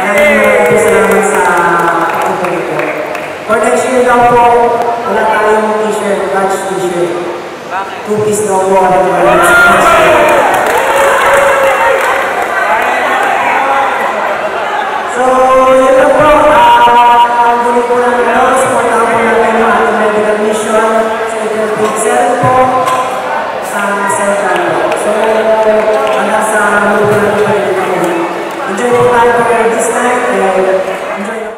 Maraming salamat sa pagpupunit ko. For next year daw po, wala tayong t-shirt, batch t-shirt. Two-piece daw po ang So, yun lang po. Muli po namin supportahan po natin yung ating medical mission sa April 7 po sa Central. So, hanggang sa muli po natin. Enjoy po tayo for this night and enjoy po.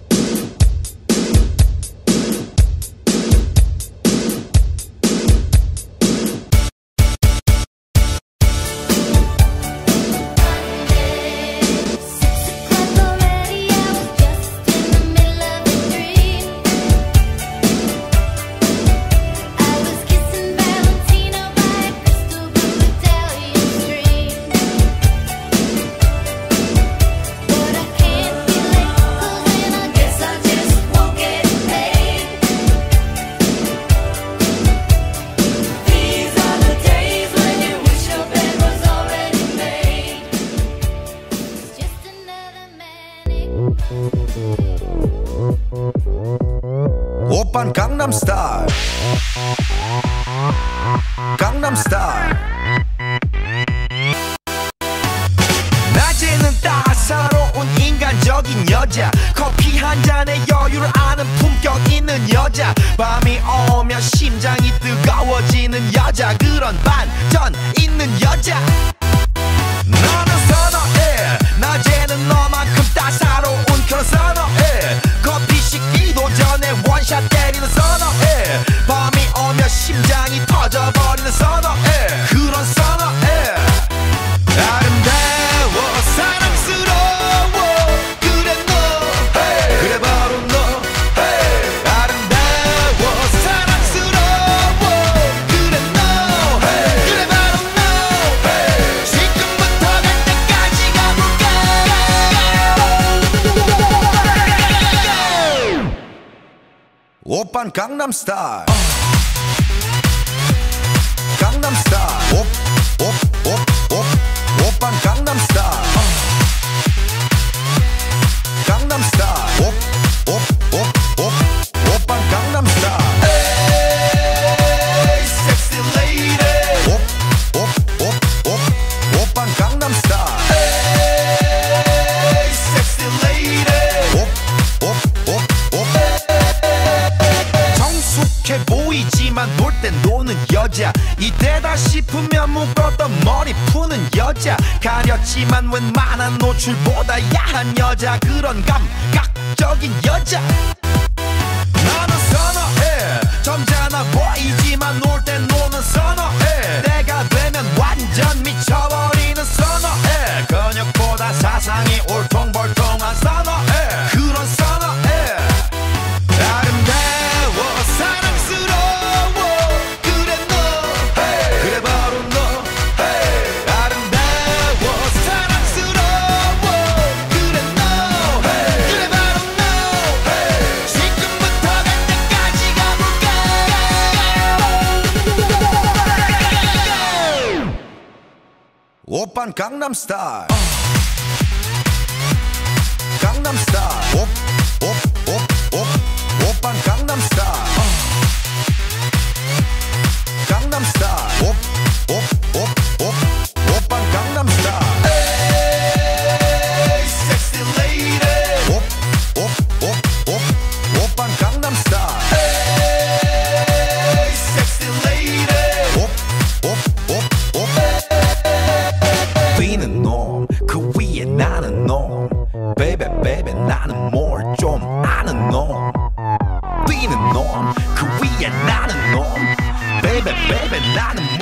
오빤 강남스타일 강남스타일 낮에는 따사로운 인간적인 여자 커피 한 잔에 여유를 아는 품격 있는 여자 밤이 오면 심장이 뜨거워지는 여자 그런 반전 있는 여자 너는 선어해 낮에는 너만큼 따사로운 그런 선어해 커피 식기도 전에 원샷 때리는 선어해 밤이 오면 심장이 터져버리는 선어해 그런 선어해 아름다워 사랑스러워 그래 너 hey. 그래 바로 너 hey. 아름다워 사랑스러워 그래 너 hey. 그래 바로 너 hey. 지금부터 갈 때까지 가볼까 오빤 강남스타일 강남스타일 오빤 강남스타일 강남스타일 오빤 강남스타일 에이 섹시 레이디 오빤 강남스타일 에이 섹시 레이디 정숙해 보이지만 놀 땐 노는 여자 이때다 싶으면 묶었던 머리 푸는 여자 가렸지만 웬만한 노출보다 야한 여자 그런 감각적인 여자 나는 선어해 점잖아 보이지만 놀 땐 노는 선어해 내가 되면 완전 미쳐버리는 선어해 근육보다 사상이 울퉁불퉁한 선어해 그런 선어해 아름다워 사랑스러워 그래 너 hey. 그래 바로 너 hey. 아름다워 사랑스러워 그래 너 hey. 그래 바로 너 hey. 지금부터 갈 때까지 가볼까 오빤 강남스타일 강남스타일 오빤 강남스타일 강남스타일 오빤 강남스타일 에이 섹시 레이디 오빤 강남스타일 에이 섹시 레이디 뛰는 놈 그 위에 나는 놈 베이베 베이베 나는 뭘 좀 아는 놈 뛰는 놈 그 위에 나는 놈 베이베 베이베 나는